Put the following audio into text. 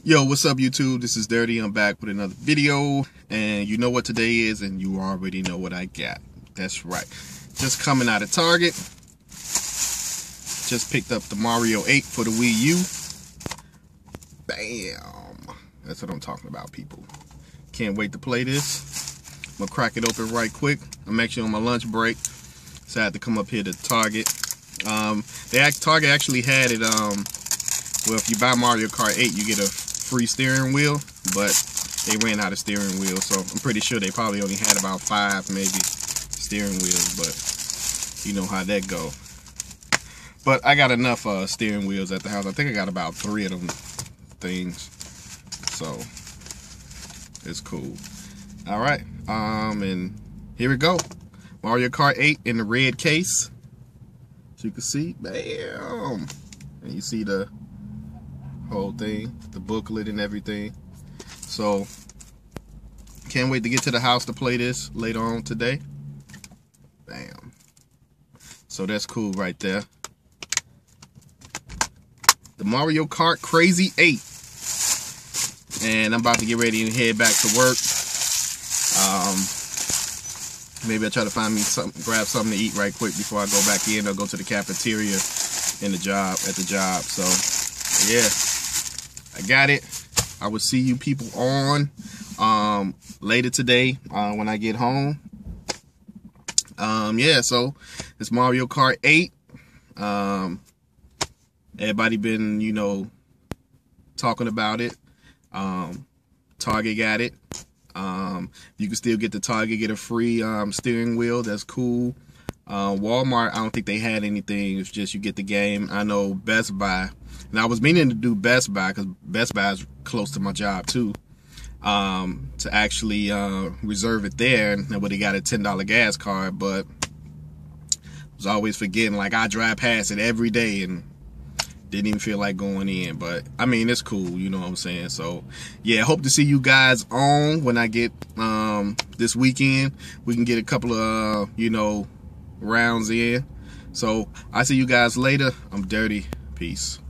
Yo, what's up YouTube? This is Dirty. I'm back with another video, and you know what today is, and you already know what I got. That's right. Just coming out of Target. Just picked up the Mario 8 for the Wii U. Bam! That's what I'm talking about, people. Can't wait to play this. I'm gonna crack it open right quick. I'm actually on my lunch break, so I had to come up here to Target. Target actually had it. Well, if you buy Mario Kart 8, you get a free steering wheel, but they ran out of steering wheels, so I'm pretty sure they probably only had about 5 maybe steering wheels, but you know how that go. But I got enough steering wheels at the house. I think I got about 3 of them things, so it's cool. All right, and here we go. Mario Kart 8 in the red case, as you can see. Bam! And you see the whole thing, the booklet and everything. So can't wait to get to the house to play this later on today. Bam. So that's cool right there. The Mario Kart Crazy 8. And I'm about to get ready and head back to work. Maybe I'll try to find me something, grab something to eat right quick before I go back in, or go to the cafeteria at the job. So yeah, I got it. I will see you people on later today when I get home. Yeah, so it's Mario Kart 8. Everybody been, you know, talking about it. Target got it. You can still get the Target, get a free steering wheel. That's cool. Walmart, I don't think they had anything. It's just you get the game. I know Best Buy, and I was meaning to do Best Buy because Best Buy is close to my job too, to actually reserve it there, and they got a $10 gas card, but I was always forgetting. Like, I drive past it every day and didn't even feel like going in. But I mean, it's cool, you know what I'm saying? So yeah, hope to see you guys on when I get this weekend. We can get a couple of you know, rounds in. So I see you guys later. I'm Dirty. Peace.